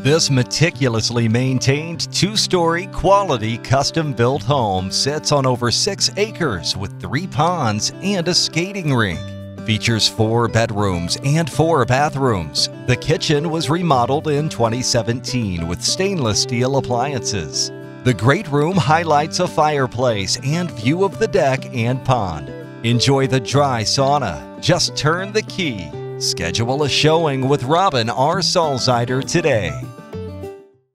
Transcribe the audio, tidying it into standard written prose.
This meticulously maintained two-story quality custom-built home sits on over 6 acres with 3 ponds and a skating rink. Features 4 bedrooms and 4 bathrooms. The kitchen was remodeled in 2017 with stainless steel appliances. The great room highlights a fireplace and view of the deck and pond. Enjoy the dry sauna. Just turn the key. Schedule a showing with Robin R. Salzeider today.